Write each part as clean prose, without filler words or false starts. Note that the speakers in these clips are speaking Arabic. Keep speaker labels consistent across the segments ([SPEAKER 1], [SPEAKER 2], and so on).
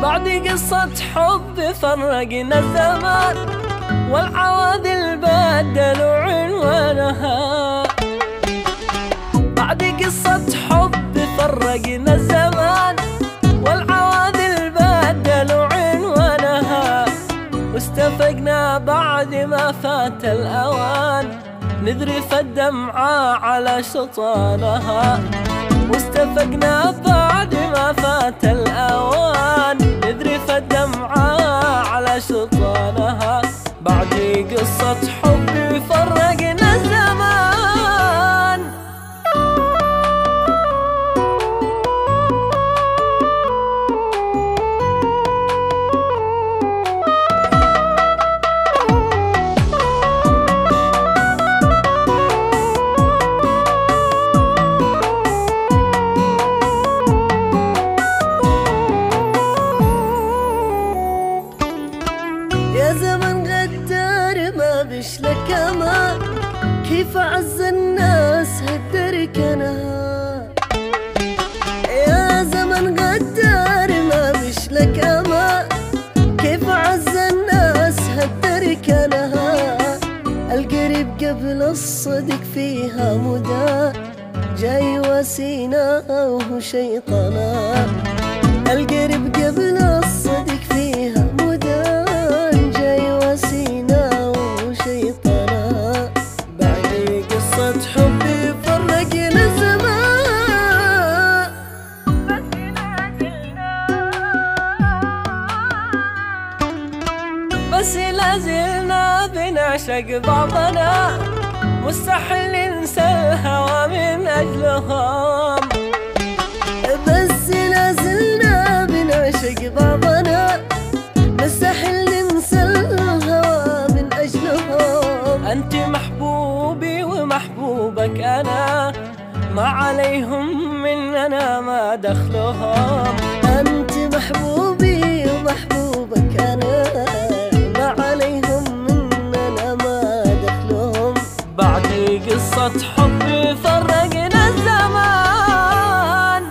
[SPEAKER 1] بعد قصة حب فرقنا الزمان، والعواذل بدلوا عنوانها. بعد قصة حب فرقنا الزمان، والعواذل بدلوا عنوانها. واستفقنا بعد ما فات الأوان، نذرف الدمعة على شطانها. واستفقنا بعد ما فات الأوان، نذرف الدمعة على شطانها. بعد قصة حب فرقنا الزمان.
[SPEAKER 2] يا زمن غدار ما بش لك امان، كيف اعز الناس هدرك انا. يا زمن غدار ما بش لك امان، كيف اعز الناس هدرك انا. القريب قبل الصدق فيها مدى، جاي وسينا وهو شيطانا. القريب قبل الصدق فيها مدى، جاي وسينا وهو شيطانا. بعد قصة حبي فرقنا الزمان،
[SPEAKER 1] بس لازلنا بنعشق بعضنا، مستحيل ننسى الهوى من أجلهم.
[SPEAKER 2] بس لازلنا بنعشق بعضنا، مستحيل ننسى الهوى من أجلهم.
[SPEAKER 1] أنت محبوبي ومحبوبك أنا، ما عليهم مننا ما دخلهم.
[SPEAKER 2] أنت محبوبي ومحبوبك أنا، ما عليهم مننا ما دخلهم.
[SPEAKER 1] بعد قصة حب فرقنا الزمان.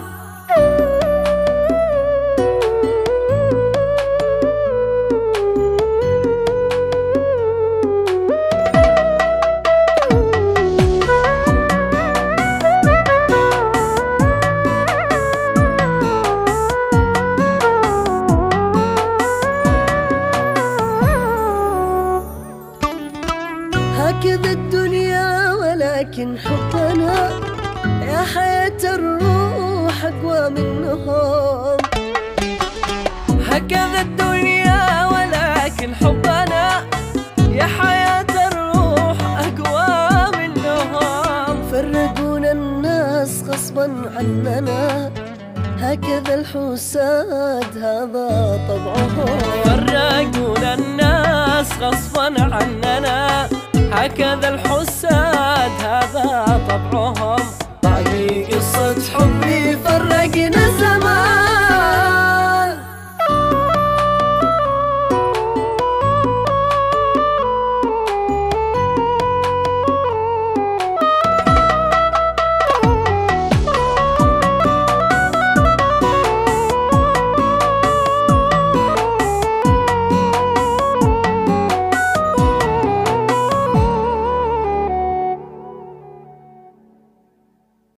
[SPEAKER 2] هكذا الدنيا ولكن حبنا، يا حياة الروح أقوى منهم.
[SPEAKER 1] هكذا الدنيا ولكن حبنا، يا حياة الروح أقوى منهم.
[SPEAKER 2] فرقونا الناس غصبا عننا، هكذا الحساد هذا طبعهم.
[SPEAKER 1] فرقونا الناس غصبا عننا، هكذا الحساد هذا طبعهم. بعد قصة حب